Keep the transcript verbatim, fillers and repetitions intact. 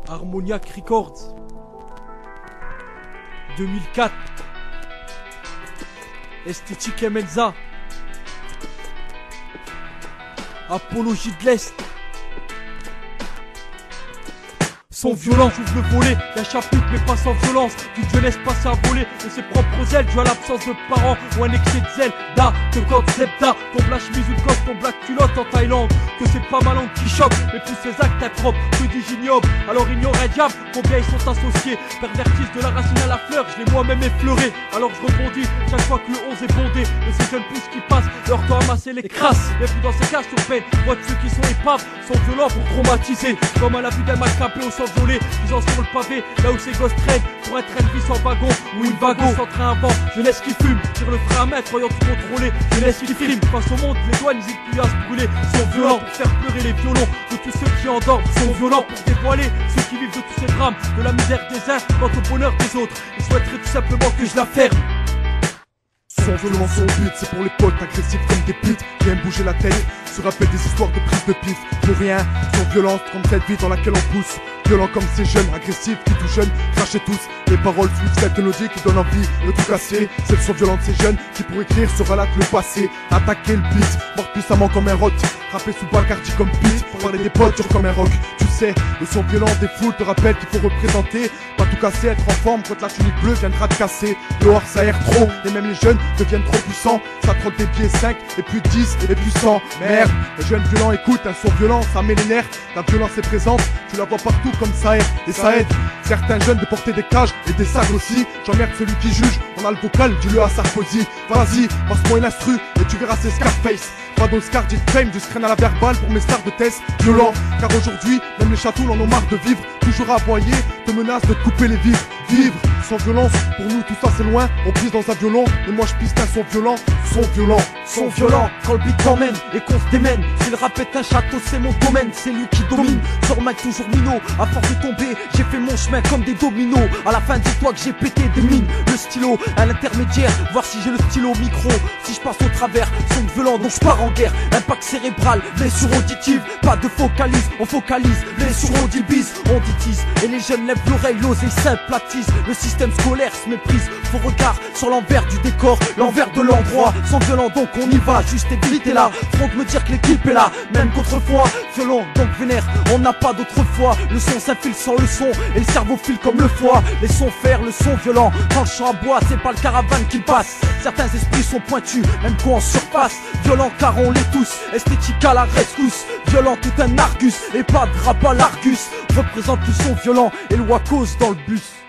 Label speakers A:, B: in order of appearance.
A: Harmoniac Records deux mille quatre. Esthétique Emenza. Apologie de l'Est. Son violent, j'ouvre le volet d'un chapitre mais pas sans violence. Toute jeunesse passée à voler de ses propres ailes, dû à l'absence de parents ou un excès de zèle. Da, que quand Zebda tombe la chemise ou le coste, tombe la culotte en Thaïlande. Que c'est pas ma langue qui choque, mais tous ces actes impropres, que dis j'ignoble. Alors ignore un diable, combien ils sont associés. Pervertissent de la racine à la fleur, je l'ai moi-même effleuré. Alors je rebondis, chaque fois que le onze est bondé de ces jeunes pousses qui passent, leur temps amasser les crasses. Les fous dans ces cages sur peine, voient de ceux qui sont épaves, sont violents pour traumatiser. Comme à la vue d'un macapé au sang violé, disant sur le pavé, là où ces gosses traînent, pour un train de vie sans wagon, ou une wagon sans train avant. Jeunesse qui fume, tire le frein à main, croyant tout contrôler. Jeunesse qui filme, face au monde, les douanes n'hésitent plus à se brûler. Sont violents pour faire pleurer les violons de tous ceux qui endorment. Sont violents pour dévoiler ceux qui vivent de tous ces drames, de la misère des uns quant au bonheur des autres. Ils souhaiteraient tout simplement que je la ferme.
B: Son violent, son but, c'est pour les potes agressifs comme des putes qui aiment bouger la tête, se rappellent des histoires de prise de pif. Pour rien, son violence comme cette vie dans laquelle on pousse. Violent comme ces jeunes, agressifs qui tout jeunes, crachent tous. Les paroles suivent cette mélodie qui donne envie de tout casser. C'est le son violent de ces jeunes qui pour écrire se relatent le passé. Attaquer le beat, mort puissamment comme un rot. Rapper sous Bacardi comme Pete, pour parler des potes dur comme un rock. Tu sais, le son violent des foules te rappelle qu'il faut représenter. Pas tout casser, être en forme quand la tunique bleue viendra te casser. Dehors ça erre trop, et même les jeunes deviennent trop puissants. Ça trotte des pieds cinq, et puis dix, et puis cent. Merde, les jeunes violents écoutent un son violent, ça met les nerfs. La violence est présente, tu la vois partout comme ça aide, et ça aide. Certains jeunes de porter des cages et des sacs aussi. J'emmerde celui qui juge, on a le vocal, dis-le à Sarkozy. Vas-y, passe-moi une instru, et tu verras c'est Scarface. Pas d'Oscar, dit fame, du screen à la verbale pour mes stars de test violents. Car aujourd'hui, même les chatoules en ont marre de vivre. Toujours à aboyer, te menace de te couper les vivres. Vivre sans violence, pour nous tout ça c'est loin. On pisse dans un violon, et moi je pisse un son violent. Son violent,
A: son violent, quand le beat t'emmène et qu'on se démène. Si le rap est un château, c'est mon domaine, c'est lui qui domine. Sur Mike toujours minot, à force de tomber, j'ai fait mon chemin comme des dominos. À la fin dis-toi que j'ai pété des mines. Le stylo à l'intermédiaire, voir si j'ai le stylo au micro. Si je passe au travers, son violent donc je pars en guerre. Impact cérébral, blessure auditive, pas de focalise, on focalise, blessure on dit bise, on ditise. Et les jeunes lèvent l'oreille, l'oseille sympathise. Le système scolaire se méprise, faux regard sur l'envers du décor, l'envers de l'endroit. Sans violent donc on y va, juste éviter là. Front me dire que l'équipe est là, même qu'autrefois. Violent donc vénère, on n'a pas d'autre foi. Le son s'infile sans le son, et le cerveau file comme le foie. Les sons faire, le son violent, quand le chant aboie, c'est pas le caravane qui passe. Certains esprits sont pointus, même quand en surface. Violent car on l'est tous, esthétique à la rescousse. Violent tout un argus, et pas de rap à l'argus. Représente le son violent, et le Wacos dans le bus.